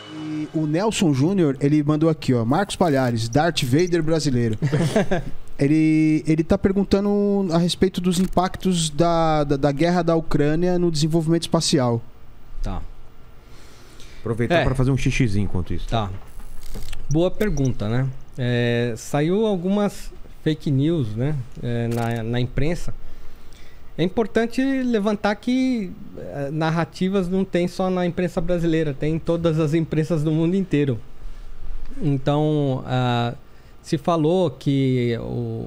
E o Nelson Júnior, ele mandou aqui, ó. Marcos Palhares, Darth Vader brasileiro. Ele tá perguntando a respeito dos impactos da guerra da Ucrânia no desenvolvimento espacial. Tá. Aproveitar para fazer um xixizinho enquanto isso. Tá. Boa pergunta, né? Saiu algumas fake news, né? Na imprensa. É importante levantar que narrativas não tem só na imprensa brasileira, tem em todas as imprensas do mundo inteiro. Então, se falou que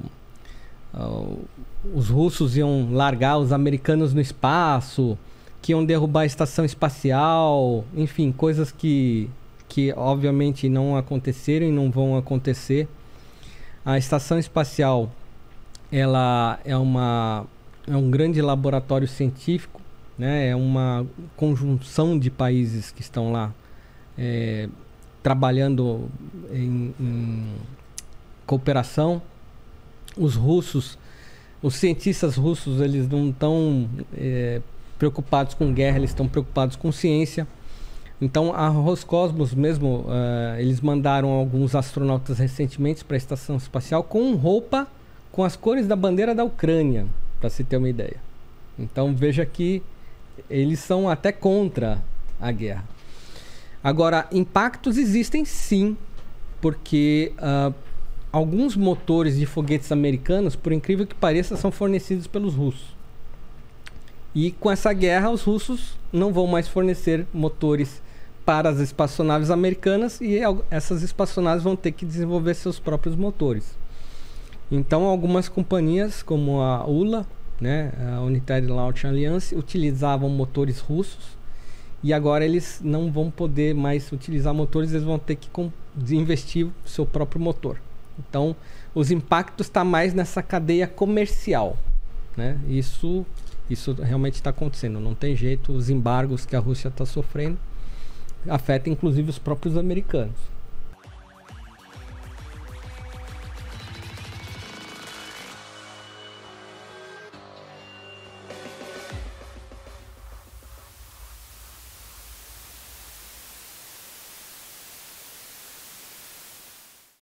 os russos iam largar os americanos no espaço, que iam derrubar a estação espacial, enfim, coisas que obviamente não aconteceram e não vão acontecer. A estação espacial, ela é um grande laboratório científico, né? É uma conjunção de países que estão lá trabalhando em cooperação. Os cientistas russos, eles não estão preocupados com guerra, eles estão preocupados com ciência. Então a Roscosmos mesmo, eles mandaram alguns astronautas recentemente para a estação espacial com roupa com as cores da bandeira da Ucrânia, para se ter uma ideia. Então veja que eles são até contra a guerra. Agora, impactos existem sim, porque alguns motores de foguetes americanos, por incrível que pareça, são fornecidos pelos russos. E com essa guerra, os russos não vão mais fornecer motores para as espaçonaves americanas e essas espaçonaves vão ter que desenvolver seus próprios motores. Então, algumas companhias, como a ULA, né, a Unitary Launch Alliance, utilizavam motores russos e agora eles não vão poder mais utilizar motores, eles vão ter que investir o seu próprio motor. Então, os impactos estão mais nessa cadeia comercial, né? Isso realmente está acontecendo. Não tem jeito, os embargos que a Rússia está sofrendo afetam inclusive os próprios americanos.